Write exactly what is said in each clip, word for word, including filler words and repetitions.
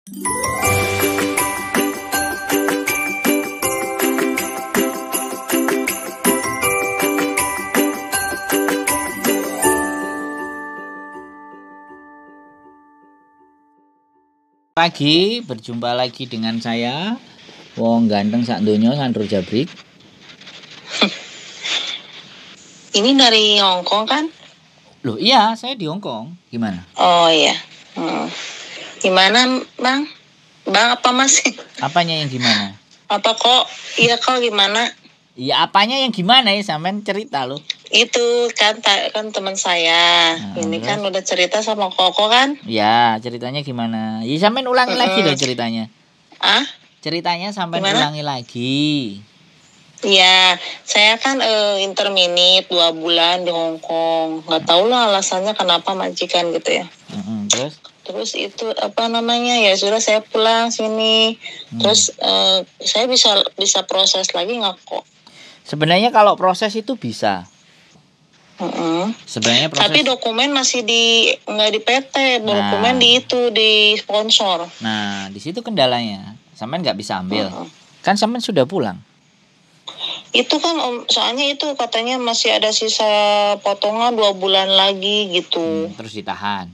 Pagi, berjumpa lagi dengan saya, wong ganteng sak donya Sandro Jabrik. Ini dari Hong Kong kan? Loh iya, saya di Hong Kong. Gimana? Oh iya. Hmm. Gimana Bang? Bang apa Mas? Apanya yang gimana? Apa kok? Iya kok gimana? Iya apanya yang gimana ya, sampean cerita loh. Itu kan kan teman saya. Nah, Ini terus? kan udah cerita sama Koko kan? Ya, ceritanya gimana? Ya sampean ulangi Mm-mm. lagi loh ceritanya. Ah? Ceritanya sampean Gimana? ulangi lagi. Iya, saya kan uh, interminit dua bulan di Hong Kong. Nggak tahu lah alasannya kenapa majikan gitu ya. Mm-mm, terus? Terus itu apa namanya ya sudah saya pulang sini. Hmm. Terus uh, saya bisa bisa proses lagi nggak kok? Sebenarnya kalau proses itu bisa. Uh-uh. Sebenarnya proses. Tapi dokumen masih di nggak di P T, dokumen Nah. di itu di sponsor. Nah, di situ kendalanya. Sampean nggak bisa ambil. Uh-uh. Kan sampean sudah pulang. Itu kan om, soalnya itu katanya masih ada sisa potongan dua bulan lagi gitu. Hmm, terus ditahan.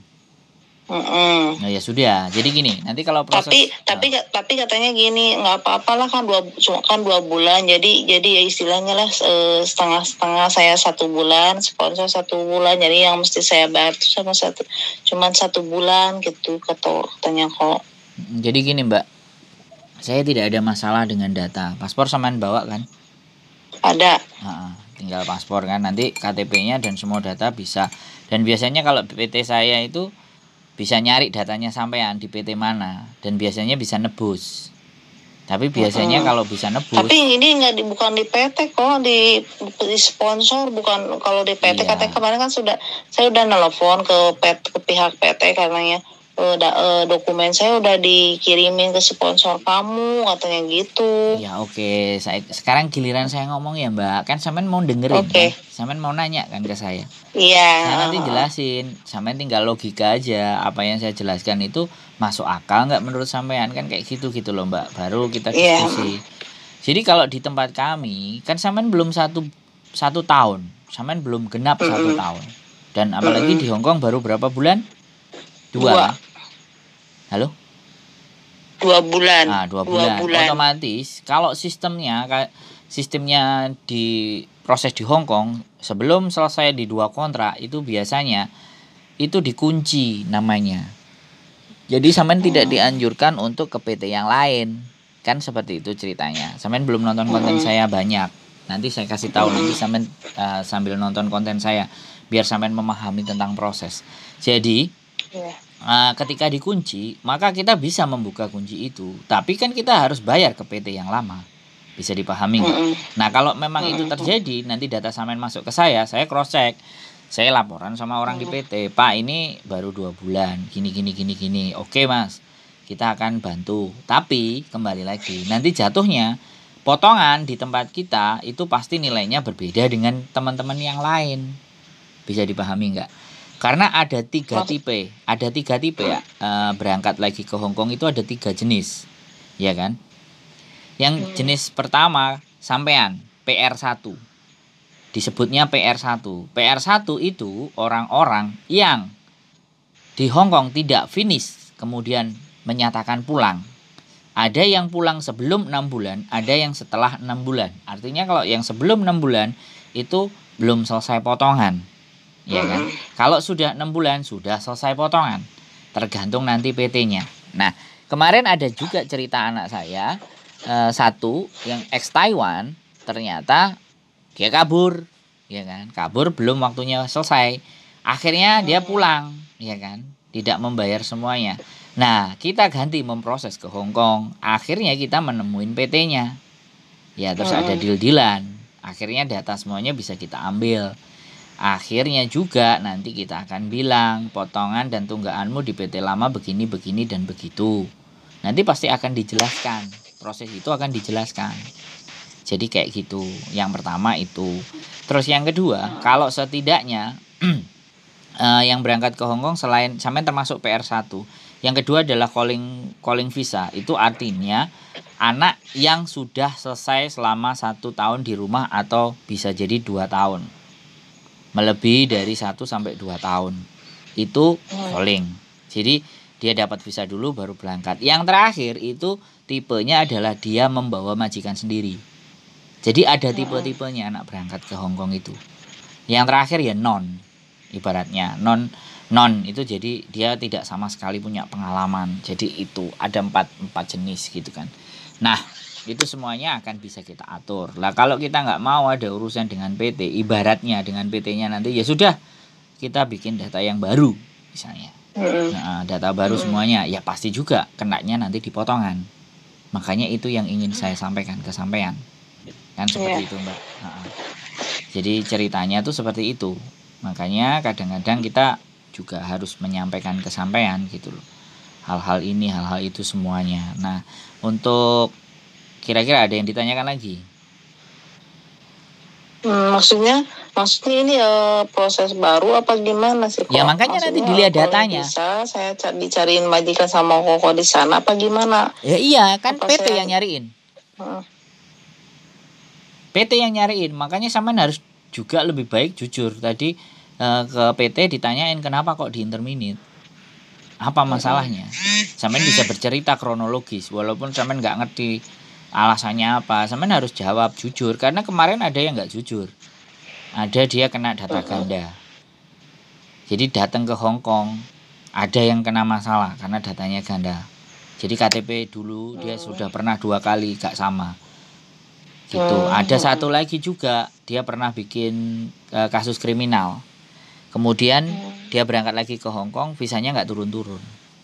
Uh-uh. Nah ya sudah. Jadi gini, nanti kalau proses. Tapi tapi oh. tapi katanya gini, nggak apa-apalah kan dua cuma kan dua bulan. Jadi jadi ya istilahnya lah setengah-setengah, saya satu bulan, sponsor satu bulan. Jadi yang mesti saya bayar itu sama satu cuman satu bulan gitu kata katanya kok. Jadi gini Mbak, saya tidak ada masalah dengan data. Paspor sampean bawa kan? Ada. Nah, tinggal paspor kan, nanti K T P-nya dan semua data bisa. Dan biasanya kalau P T saya itu bisa nyari datanya sampean di P T mana, dan biasanya bisa nebus. Tapi biasanya Mm-hmm. kalau bisa nebus. Tapi ini nggak di bukan di P T kok, di, di sponsor bukan. Kalau di P T Iya. katanya kemarin kan sudah saya udah nelpon ke P T, ke pihak P T katanya uh, da, uh, dokumen saya udah dikirimin ke sponsor kamu katanya gitu. Ya oke, okay. Saya sekarang giliran saya ngomong ya Mbak. Kan sampean mau dengerin Okay. kan? Sampean mau nanya kan ke saya. Iya. Saya nanti jelasin, sampean tinggal logika aja. Apa yang saya jelaskan itu masuk akal nggak menurut sampean, kan kayak gitu gitu loh Mbak. Baru kita diskusi. Yeah. Jadi kalau di tempat kami kan sampean belum satu satu tahun, sampean belum genap mm-hmm. satu tahun. Dan apalagi mm-hmm. di Hong Kong baru berapa bulan? Dua. Dua. Halo? Dua bulan. Nah, dua, dua bulan. bulan. Otomatis kalau sistemnya sistemnya di proses di Hong Kong sebelum selesai di dua kontrak itu biasanya itu dikunci namanya. Jadi sampean hmm. tidak dianjurkan untuk ke P T yang lain. Kan seperti itu ceritanya. Sampean belum nonton konten hmm. saya banyak. Nanti saya kasih tahu, hmm. nanti sampean uh, sambil nonton konten saya biar sampean memahami tentang proses. Jadi yeah. uh, ketika dikunci, maka kita bisa membuka kunci itu. Tapi kan kita harus bayar ke P T yang lama. Bisa dipahami nggak? Mm-hmm. Nah kalau memang mm-hmm. itu terjadi, nanti data sampean masuk ke saya, saya cross check, saya laporan sama orang mm-hmm. di P T, Pak ini baru dua bulan, gini gini gini gini, oke mas, kita akan bantu. Tapi kembali lagi, nanti jatuhnya potongan di tempat kita itu pasti nilainya berbeda dengan teman-teman yang lain, bisa dipahami nggak? Karena ada tiga tipe, ada tiga tipe ya, uh, berangkat lagi ke Hong Kong itu ada tiga jenis, ya kan? Yang jenis pertama sampean P R satu. Disebutnya P R satu. P R satu itu orang-orang yang di Hong Kong tidak finish kemudian menyatakan pulang. Ada yang pulang sebelum enam bulan, ada yang setelah enam bulan. Artinya kalau yang sebelum enam bulan itu belum selesai potongan. Ya kan? Kalau sudah enam bulan sudah selesai potongan. Tergantung nanti P T-nya. Nah, kemarin ada juga cerita anak saya Uh, satu yang ex Taiwan ternyata dia kabur, ya kan, kabur belum waktunya selesai, akhirnya dia pulang, ya kan, tidak membayar semuanya. Nah kita ganti memproses ke Hong Kong, akhirnya kita menemuin P T-nya, ya terus ada deal-dealan, akhirnya data semuanya bisa kita ambil. Akhirnya juga nanti kita akan bilang potongan dan tunggakanmu di P T lama begini begini dan begitu. Nanti pasti akan dijelaskan. Proses itu akan dijelaskan. Jadi kayak gitu. Yang pertama itu. Terus yang kedua, kalau setidaknya uh, yang berangkat ke Hong Kong selain sampai termasuk P R satu, Yang kedua adalah calling calling visa. Itu artinya anak yang sudah selesai selama satu tahun di rumah atau bisa jadi dua tahun, melebihi dari satu sampai dua tahun, itu calling. Jadi dia dapat visa dulu baru berangkat. Yang terakhir itu tipenya adalah dia membawa majikan sendiri. Jadi ada tipe-tipenya anak berangkat ke Hong Kong itu. Yang terakhir ya non, ibaratnya non non itu jadi dia tidak sama sekali punya pengalaman. Jadi itu ada empat empat jenis gitu kan. Nah itu semuanya akan bisa kita atur. Lah kalau kita nggak mau ada urusan dengan P T, ibaratnya dengan P T-nya nanti ya sudah kita bikin data yang baru misalnya. Nah, data baru semuanya ya pasti juga kenanya nanti dipotongan. Makanya itu yang ingin saya sampaikan ke sampean. Kan seperti yeah. itu Mbak. Nah, jadi ceritanya tuh seperti itu. Makanya kadang-kadang kita juga harus menyampaikan ke sampean gitu loh. Hal-hal ini, hal-hal itu semuanya. Nah, untuk kira-kira ada yang ditanyakan lagi? Hmm, maksudnya, maksudnya ini uh, proses baru apa gimana sih kok? Ya makanya maksudnya, nanti dilihat datanya. Bisa saya dicariin majikan sama koko di sana apa gimana? Ya iya, kan apa P T saya... yang nyariin. Hmm. P T yang nyariin, makanya sampean harus juga lebih baik jujur. Tadi uh, ke P T ditanyain kenapa kok di interminit. Apa masalahnya? Sampean bisa bercerita kronologis walaupun sampean nggak ngerti alasannya apa. Sampean harus jawab jujur karena kemarin ada yang nggak jujur. Ada dia kena data ganda. Jadi datang ke Hong Kong ada yang kena masalah karena datanya ganda. Jadi K T P dulu dia sudah pernah dua kali gak sama. Gitu. Ada satu lagi juga dia pernah bikin uh, kasus kriminal. Kemudian dia berangkat lagi ke Hong Kong, visanya nggak turun-turun.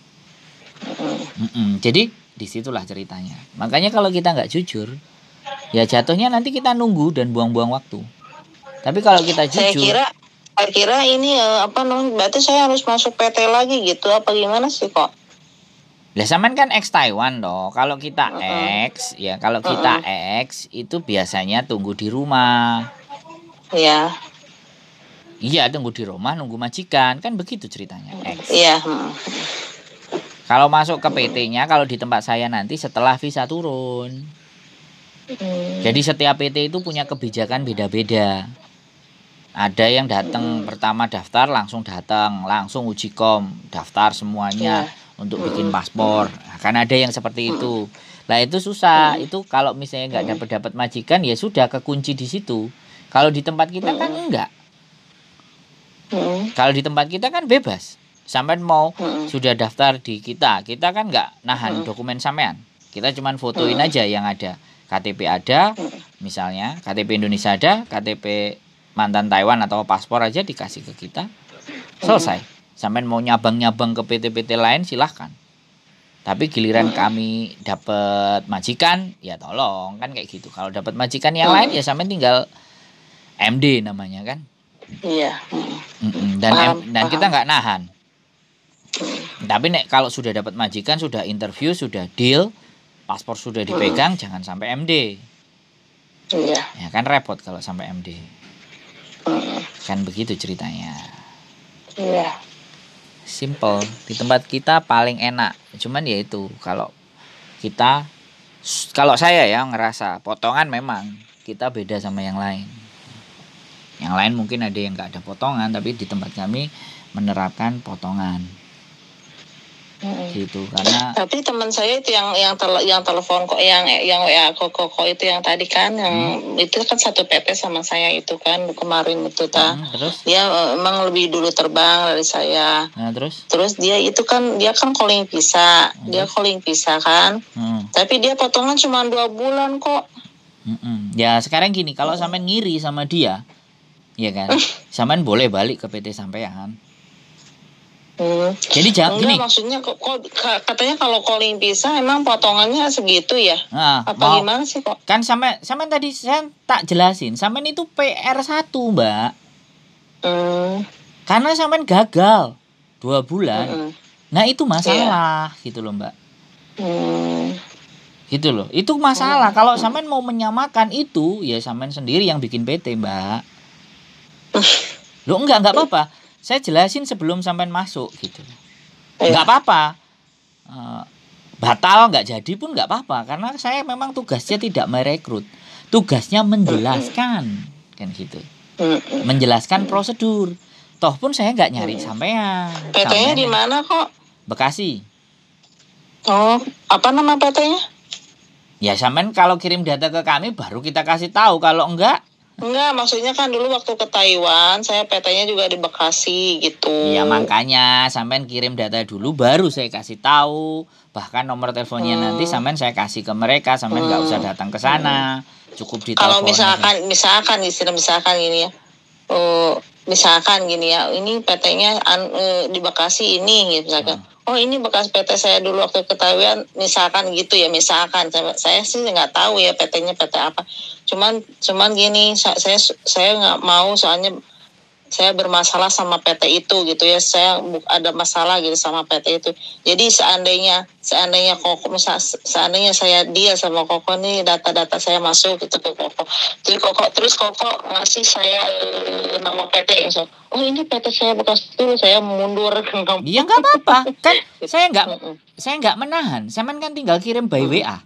Mm-mm. Jadi disitulah ceritanya. Makanya kalau kita nggak jujur, ya jatuhnya nanti kita nunggu dan buang-buang waktu. Tapi kalau kita jujur, saya kira, saya kira ini apa namanya? Berarti saya harus masuk P T lagi gitu? Apa gimana sih kok? Lah sampean kan ex Taiwan loh. Kalau kita uh-uh. ex, ya kalau kita uh-uh. ex itu biasanya tunggu di rumah. Iya. Iya, tunggu di rumah, nunggu majikan. Kan begitu ceritanya. Ex. Iya. Kalau masuk ke P T-nya, kalau di tempat saya nanti setelah visa turun. Hmm. Jadi setiap P T itu punya kebijakan beda-beda. Ada yang datang hmm. pertama daftar, langsung datang, langsung uji kom, daftar semuanya yeah. untuk bikin paspor. Nah, kan ada yang seperti itu. Lah itu susah. Hmm. Itu kalau misalnya nggak dapat-dapat majikan, ya sudah kekunci di situ. Kalau di tempat kita kan enggak. Hmm. Kalau di tempat kita kan bebas. Sampean mau hmm. sudah daftar di kita, kita kan nggak nahan hmm. dokumen sampean. Kita cuman fotoin hmm. aja yang ada. K T P ada, hmm. misalnya K T P Indonesia ada, K T P mantan Taiwan atau paspor aja dikasih ke kita. Selesai. Sampean mau nyabang-nyabang ke P T P T lain silahkan. Tapi giliran hmm. kami dapat majikan, ya tolong kan kayak gitu. Kalau dapat majikan yang hmm. lain ya sampean tinggal M D namanya kan. Iya. Mm-mm. Dan paham, em, dan paham. Kita nggak nahan. Tapi nek kalau sudah dapat majikan, sudah interview, sudah deal, paspor sudah dipegang, hmm. jangan sampai M D. Iya. Ya kan repot kalau sampai M D. Hmm. Kan begitu ceritanya. Iya. Simple. Di tempat kita paling enak. Cuman ya itu kalau kita, kalau saya ya ngerasa potongan memang kita beda sama yang lain. Yang lain mungkin ada yang nggak ada potongan, tapi di tempat kami menerapkan potongan. Hmm. Gitu karena. Tapi teman saya itu yang yang tel, yang telepon kok yang yang ya kok kok itu yang tadi kan yang hmm. itu kan satu P T sama saya itu kan kemarin itu ta. Hmm, terus? Dia emang lebih dulu terbang dari saya. Nah, terus? Terus dia itu kan dia kan calling visa, hmm. dia calling visa kan. Hmm. Tapi dia potongan cuma dua bulan kok. Hmm. Ya sekarang gini kalau hmm. sampean ngiri sama dia. Iya kan, sampean boleh balik ke P T sampean. Hmm. Jadi jangan gini. Maksudnya kok katanya kalau calling bisa emang potongannya segitu ya? Nah, apa mau, gimana sih kok? Kan sampean sampean tadi saya tak jelasin, sampean itu P R satu, Mbak. Hmm. Karena sampean gagal dua bulan. Hmm. Nah, itu masalah yeah. gitu loh, Mbak. Hmm. Gitu loh. Itu masalah. Hmm. Kalau sampean mau menyamakan itu, ya sampean sendiri yang bikin P T, Mbak. Loh enggak, enggak apa-apa. Saya jelasin sebelum sampean masuk gitu. Enggak apa-apa. uh, batal nggak jadi pun nggak apa-apa, karena saya memang tugasnya tidak merekrut, tugasnya menjelaskan kan gitu, menjelaskan prosedur. Toh pun saya nggak nyari sampean. P T-nya di mana kok? Bekasi. Oh, apa nama P T-nya? Ya sampean kalau kirim data ke kami baru kita kasih tahu, kalau enggak. Enggak, maksudnya kan dulu waktu ke Taiwan saya P T-nya juga di Bekasi gitu. Ya makanya sampean kirim data dulu baru saya kasih tahu. Bahkan nomor teleponnya hmm. nanti sampean saya kasih ke mereka, sampean nggak hmm. usah datang ke sana. Cukup di Kalau misalkan aja. misalkan istilah misalkan gini ya. Oh, misalkan gini ya, ini P T-nya uh, di Bekasi ini gitu misalkan. Hmm. Oh, ini bekas P T saya dulu waktu ke Taiwan, misalkan gitu ya, misalkan saya, saya sih nggak tahu ya P T-nya P T apa. Cuman cuman gini, saya saya nggak mau soalnya saya bermasalah sama P T itu gitu ya, saya ada masalah gitu sama P T itu. Jadi seandainya seandainya Koko misal seandainya saya dia sama Koko nih data-data saya masuk gitu ke Koko, jadi Koko terus Koko ngasih saya e, nama P T so, oh ini P T saya bekas dulu, saya mundur. Iya nggak apa-apa kan, saya nggak saya nggak menahan, saya kan tinggal kirim by W A.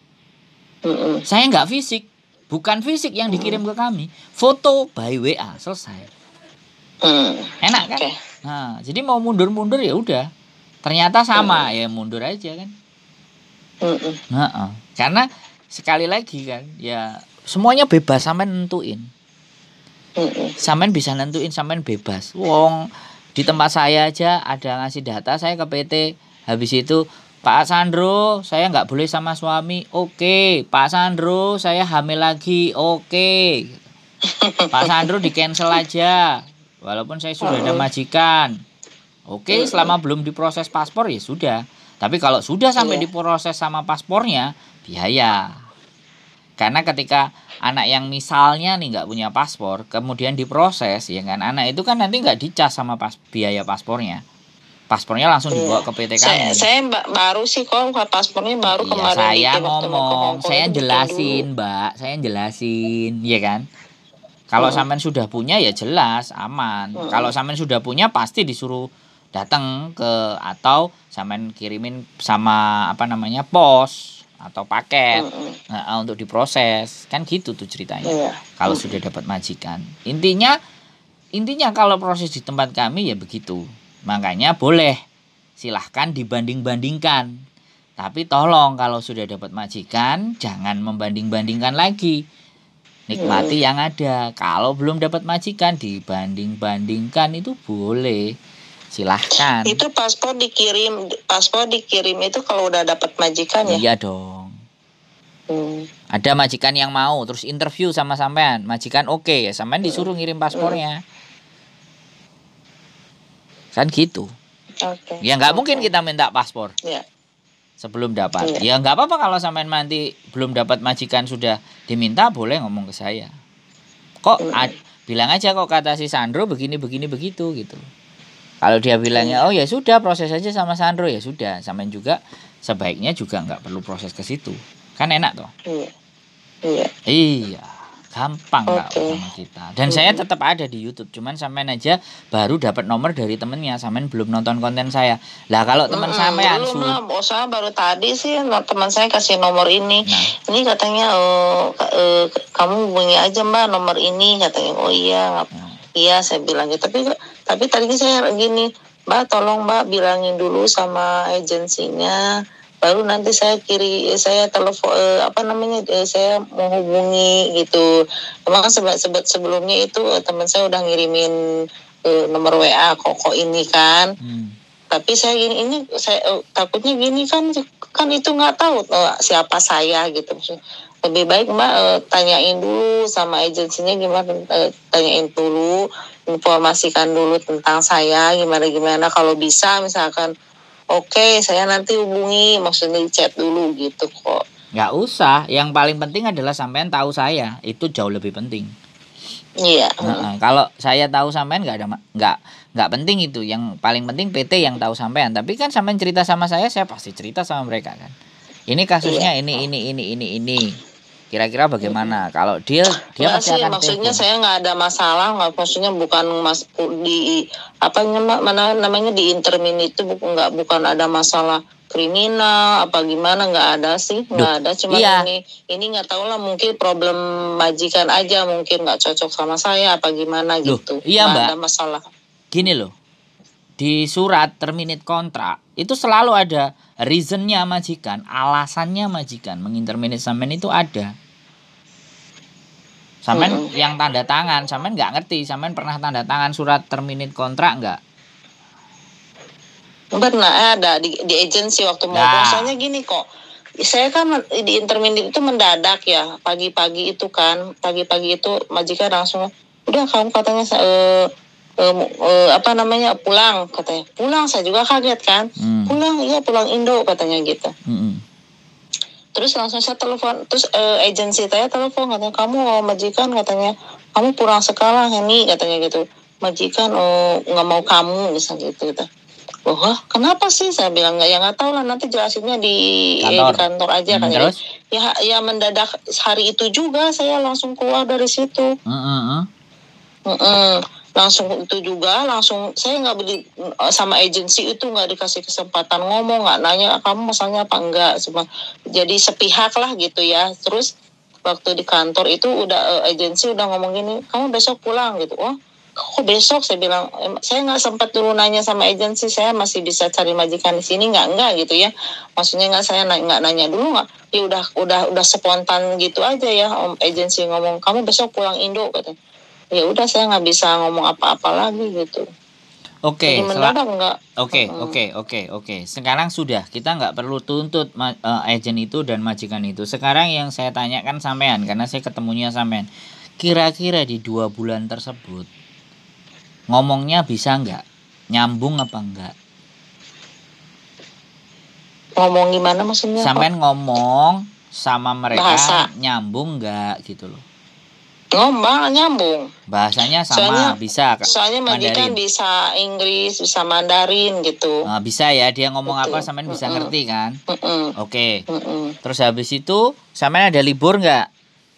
Saya nggak fisik, bukan fisik yang dikirim ke kami, foto by W A, selesai. Hmm, enak kan? Okay. Nah, jadi mau mundur-mundur ya udah. Ternyata sama, hmm. ya mundur aja kan. Hmm. Nah, karena sekali lagi kan, ya semuanya bebas, sampean nentuin. Hmm. Sampean bisa nentuin, sampean bebas. Wong di tempat saya aja ada ngasih data saya ke P T, habis itu Pak Sandro, saya nggak boleh sama suami. Oke, Pak Sandro, saya hamil lagi. Oke. Pak Sandro di cancel aja. Walaupun saya sudah ada majikan. Oke, selama belum diproses paspor ya sudah. Tapi kalau sudah sampai diproses sama paspornya, biaya. Karena ketika anak yang misalnya nih nggak punya paspor, kemudian diproses, ya kan, anak itu kan nanti nggak dicas sama pas, biaya paspornya. Paspornya langsung dibawa ke P T kami. Saya, saya baru sih kok paspornya baru iya, kemarin. Saya ngomong, saya jelasin, Mbak, saya jelasin, ya kan. Kalau hmm. sampean sudah punya ya jelas aman. Hmm. Kalau sampean sudah punya pasti disuruh datang ke, atau sampean kirimin sama apa namanya pos atau paket hmm. nah, untuk diproses. Kan gitu tuh ceritanya. Yeah. Kalau hmm. sudah dapat majikan. Intinya intinya kalau proses di tempat kami ya begitu. Makanya boleh silahkan dibanding-bandingkan. Tapi tolong kalau sudah dapat majikan jangan membanding-bandingkan lagi. Nikmati yang ada. Kalau belum dapat majikan dibanding-bandingkan itu boleh. Silahkan. Itu paspor dikirim, paspor dikirim itu kalau udah dapat majikan ya? Iya dong. Hmm. Ada majikan yang mau terus interview sama sampean. Majikan oke okay, ya sampean disuruh ngirim paspornya. Kan gitu. Okay. Ya nggak okay. mungkin kita minta paspor. Yeah. Sebelum dapat. Ya nggak apa-apa kalau sampean nanti belum dapat majikan sudah diminta, boleh ngomong ke saya. Kok ad, bilang aja kok kata si Sandro begini begini begitu gitu. Kalau dia bilangnya oh ya sudah proses aja sama Sandro ya sudah, sampean juga sebaiknya juga nggak perlu proses ke situ. Kan enak toh? Iya. Iya. Iya. Gampang nggak okay. sama kita. Dan hmm. saya tetap ada di YouTube. Cuman sampean aja baru dapat nomor dari temennya. Sampean belum nonton konten saya. Lah kalau teman hmm, sampean belum lah. Bosan baru tadi sih teman saya kasih nomor ini. Nah. Ini katanya oh, uh, kamu hubungi aja Mbak nomor ini katanya. Oh iya. Hmm. Iya saya bilang gitu. Tapi tapi tadinya saya gini, Mbak tolong Mbak bilangin dulu sama agensinya. Baru nanti saya kiri saya telepon eh, apa namanya eh, saya mau hubungi gitu. Emang sebab sebab sebelumnya itu eh, teman saya udah ngirimin eh, nomor W A Koko ini kan. Hmm. Tapi saya gini ini saya eh, takutnya gini kan kan itu nggak tahu eh, siapa saya gitu. Lebih baik Mbak eh, tanyain dulu sama agensinya gimana, eh, tanyain dulu, informasikan dulu tentang saya gimana gimana kalau bisa misalkan. Oke, saya nanti hubungi, maksudnya chat dulu gitu kok. Nggak usah, yang paling penting adalah sampean tahu saya, itu jauh lebih penting. Iya. Nah, kalau saya tahu sampean nggak ada nggak nggak penting itu, yang paling penting P T yang tahu sampean. Tapi kan sampean cerita sama saya, saya pasti cerita sama mereka kan. Ini kasusnya iya. ini ini ini ini ini. Kira-kira bagaimana? Kalau deal dia nggak pasti sih, akan maksudnya telepon. Saya nggak ada masalah, nggak maksudnya bukan mas di apa mana namanya di intermin itu bukan nggak bukan ada masalah kriminal apa gimana, nggak ada sih, nggak Duh, ada. Cuman iya. ini ini nggak tahu lah, mungkin problem majikan aja, mungkin nggak cocok sama saya apa gimana Loh, gitu. iya Nggak Mbak. ada masalah. Gini loh, di surat terminate kontrak itu selalu ada reasonnya majikan, alasannya majikan menginterminate sampean itu ada. Sampean Mm-mm. yang tanda tangan, sampean nggak ngerti, sampean pernah tanda tangan surat terminate kontrak nggak? Pernah ada di, di agensi waktu mau Nah. soalnya gini kok. Saya kan di interminate itu mendadak ya, pagi-pagi itu kan, pagi-pagi itu majikan langsung, udah kamu katanya eh, eh, eh, apa namanya pulang katanya. Pulang, saya juga kaget kan. Hmm. Pulang, iya pulang Indo katanya gitu. Mm-mm. Terus langsung saya telepon, terus eh, agensi saya telepon katanya, kamu oh, majikan katanya, kamu pulang sekarang ini katanya gitu. Majikan oh nggak mau kamu misalnya gitu gitu. Wah, kenapa sih? Saya bilang nggak, ya nggak tahu lah, nanti jelasinnya di Kantor, eh, di kantor aja Hmm, kan. Jadi, terus? ya ya mendadak hari itu juga saya langsung keluar dari situ. Mm-mm. Mm-mm. Langsung itu juga, langsung saya nggak beli sama agensi itu, nggak dikasih kesempatan ngomong, nggak nanya kamu masalahnya apa enggak, semua jadi sepihak lah gitu ya. Terus waktu di kantor itu udah eh, agensi udah ngomong gini, kamu besok pulang gitu. Oh, kok besok? Saya bilang, "Em, saya nggak sempat dulu nanya sama agensi, saya masih bisa cari majikan di sini nggak enggak gitu ya. Maksudnya nggak, saya nggak nggak nanya dulu nggak, ya udah udah udah spontan gitu aja ya. Om agensi ngomong kamu besok pulang Indo katanya. Ya udah saya nggak bisa ngomong apa-apa lagi gitu. Oke, Jadi sela- mendadak nggak. Oke, Mm-mm. oke, oke, oke. Sekarang sudah, kita nggak perlu tuntut ma- eh, agen itu dan majikan itu. Sekarang yang saya tanyakan sampean, karena saya ketemunya sampean. Kira-kira di dua bulan tersebut, ngomongnya bisa nggak? Nyambung apa enggak? Ngomong gimana maksudnya? kok? Sampean ngomong sama mereka Bahasa. nyambung nggak gitu loh. Ngomong nyambung. Bahasanya sama, Soalnya bisa Kak, soalnya majikan Mandarin. bisa Inggris, bisa Mandarin gitu. Nah, bisa ya, dia ngomong Betul. apa sampean bisa Mm-mm. ngerti kan? Mm-mm. Oke. Mm-mm. Terus habis itu sampean ada libur nggak?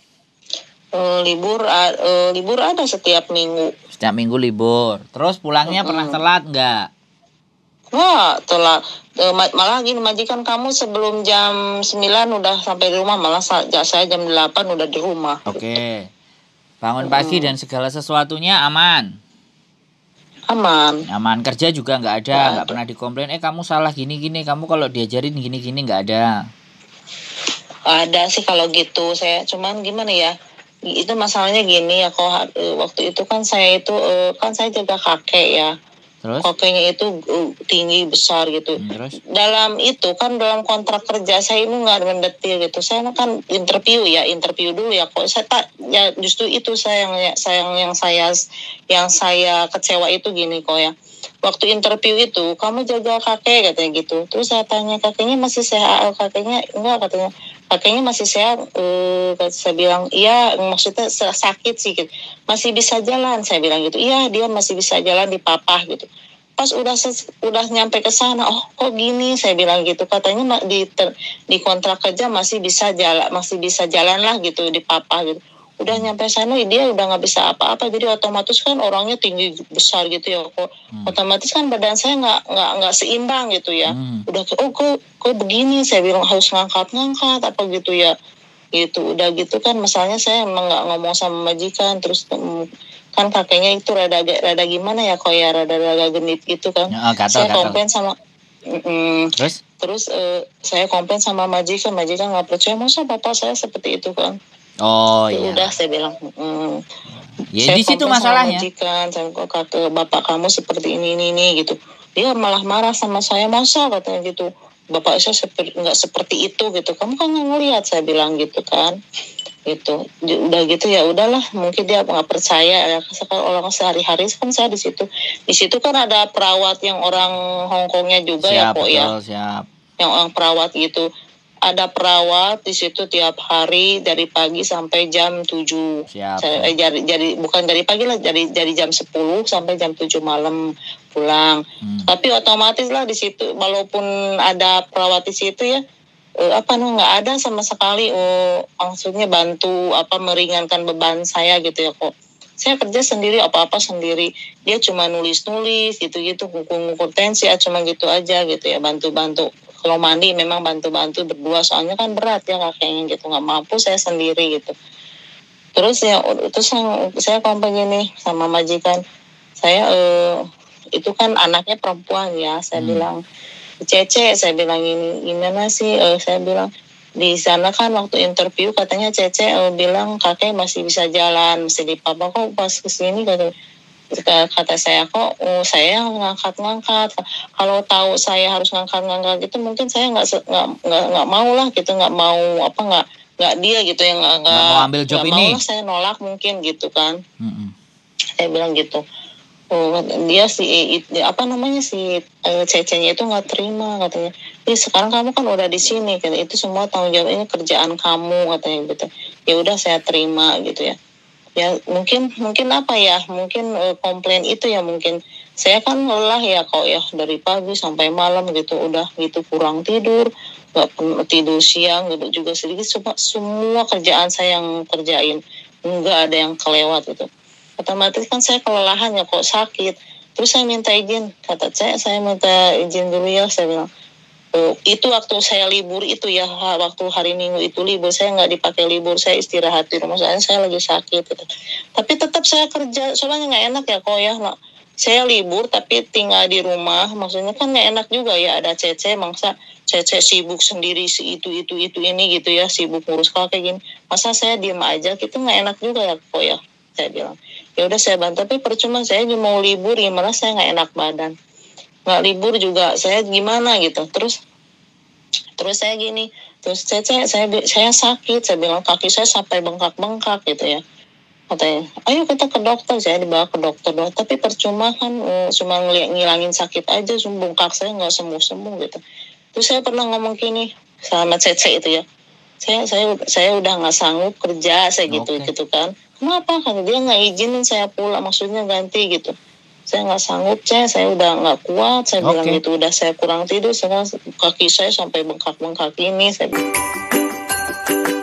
Eh, libur a- eh, libur ada setiap minggu. Setiap minggu libur. Terus pulangnya Mm-mm. pernah telat nggak? Wah, telah eh, ma- malah gini, majikan kamu sebelum jam sembilan udah sampai di rumah, malah sa- ja- saya jam delapan udah di rumah. Oke. Bangun pagi dan segala sesuatunya aman. Aman. Aman, kerja juga nggak ada, Nggak nggak ada. pernah dikomplain. Eh kamu salah gini-gini, kamu kalau diajarin gini-gini nggak ada. Ada sih kalau gitu, saya cuman gimana ya, itu masalahnya gini ya, kok eh, waktu itu kan saya itu eh, kan saya jaga kakek ya. Terus? Kakeknya itu uh, tinggi besar gitu. Hmm, terus? Dalam itu kan dalam kontrak kerja saya ini nggak mendetil gitu. Saya kan interview ya, interview dulu ya. Kok saya tak ya, justru itu saya yang saya yang saya yang saya kecewa itu gini kok ya. Waktu interview itu kamu jaga kakek katanya gitu. Terus saya tanya, kakeknya masih sehat? Kakeknya enggak katanya. Kakeknya masih sehat. Eh, saya bilang iya, maksudnya sakit sih gitu. Masih bisa jalan, saya bilang gitu. Iya, dia masih bisa jalan di papah gitu. Pas udah ses, udah nyampe ke sana, oh kok gini, saya bilang gitu. Katanya ma- di ter, di kontrak kerja masih bisa jalan, masih bisa jalan lah gitu di papah gitu. Udah nyampe sana dia udah nggak bisa apa-apa, jadi otomatis kan orangnya tinggi besar gitu ya, kok Hmm. otomatis kan badan saya nggak nggak nggak seimbang gitu ya. Hmm. Udah oh kok kok begini, saya bilang harus ngangkat-ngangkat apa gitu ya, gitu. Udah gitu kan masalahnya saya emang nggak ngomong sama majikan, terus mm, kan kakeknya itu rada rada gimana ya, kok ya rada rada genit gitu kan. Oh, gatal, Saya gatal. komplain sama mm, Terus? terus eh, saya komplain sama majikan, majikan nggak percaya, masa bapak saya seperti itu kan. Oh Ya iya. udah saya bilang, mm, Ya saya di situ komplain sama masalahnya. majikan, saya kok kakek bapak kamu seperti ini ini ini gitu. Dia malah marah sama saya, masa katanya gitu. Bapak saya seperti nggak seperti itu gitu. Kamu kan nggak ngelihat, saya bilang gitu kan. Gitu. J- Udah gitu ya udahlah, mungkin dia nggak percaya ya. Sekarang orang sehari-hari kan saya di situ. Di situ kan ada perawat yang orang Hongkongnya juga ya Siap, kok ya. betul, siap. Yang orang perawat gitu. Ada perawat di situ tiap hari dari pagi sampai jam tujuh. Siap, Saya, siap. eh, jadi, jadi bukan dari pagi lah, dari dari jam sepuluh sampai jam tujuh malam pulang. Hmm. Tapi otomatis lah di situ, walaupun ada perawat di situ ya, eh, apa no nggak ada sama sekali, oh, maksudnya bantu apa meringankan beban saya gitu ya kok. Saya kerja sendiri, apa-apa sendiri. Dia cuma nulis-nulis gitu-gitu, ngukur-ngukur tensi, ah, cuma gitu aja gitu ya, bantu-bantu kalau mandi memang bantu-bantu berdua, soalnya kan berat ya kakeknya gitu, nggak mampu saya sendiri gitu. Terus ya terus yang saya komplain gini sama majikan saya, eh, itu kan anaknya perempuan ya, saya Hmm. bilang Cece, saya bilang ini gimana sih, eh, saya bilang di sana kan waktu interview katanya Cece eh, bilang kakek masih bisa jalan, masih di papa, kok pas kesini kata kata saya kok oh, saya ngangkat-ngangkat, kalau tahu saya harus ngangkat-ngangkat gitu mungkin saya nggak se- nggak nggak nggak mau lah gitu, nggak mau apa nggak nggak dia gitu yang nggak Nggak mau ambil job nggak mau ini. lah, saya nolak mungkin gitu kan. Mm-mm. Saya bilang gitu. Oh, dia si it- apa namanya si eh, Cecenya itu nggak terima katanya. Ih, sekarang kamu kan udah di sini kan, itu semua tanggung jawab, ini kerjaan kamu katanya gitu. Ya udah saya terima gitu ya. Ya mungkin mungkin apa ya, mungkin eh, komplain itu ya, mungkin saya kan lelah ya kok ya, dari pagi sampai malam gitu, udah gitu kurang tidur, nggak pernah tidur siang gitu juga sedikit, semua semua kerjaan saya yang kerjain, nggak ada yang kelewat gitu. Otomatis kan saya kelelahan ya kok, sakit. Terus saya minta izin, kata saya saya minta izin dulu ya, saya bilang. Oh, itu waktu saya libur itu ya, waktu hari Minggu itu libur, saya nggak dipakai libur, saya istirahat di rumah, soalnya saya lagi sakit gitu. Tapi tetap saya kerja, soalnya nggak enak ya kok ya, nah, saya libur tapi tinggal di rumah, maksudnya kan nggak enak juga ya, ada Cece, mangsa Cece sibuk sendiri si itu itu itu ini gitu ya, sibuk ngurus kakek gini, masa saya diem aja gitu, nggak enak juga ya kok ya, saya bilang. Ya udah saya bantu, tapi percuma, saya cuma mau libur, gimana saya nggak enak badan, nggak libur juga saya gimana gitu. Terus terus saya gini, terus saya saya saya, saya sakit, saya bilang kaki saya sampai bengkak-bengkak gitu ya, katanya ayo kita ke dokter, saya dibawa ke dokter doang, tapi percuma kan, eh, cuma ngeli- ngilangin sakit aja, cuma bengkak saya nggak sembuh-sembuh gitu. Terus saya pernah ngomong gini sama Cece itu ya, saya saya saya udah nggak sanggup kerja saya gitu Oke. gitu kan. Kenapa kan dia nggak izinin saya pulang, maksudnya ganti gitu, saya nggak sanggup, saya saya udah nggak kuat, saya bilang Oke. gitu, udah saya kurang tidur, sekarang kaki saya sampai bengkak-bengkak ini, saya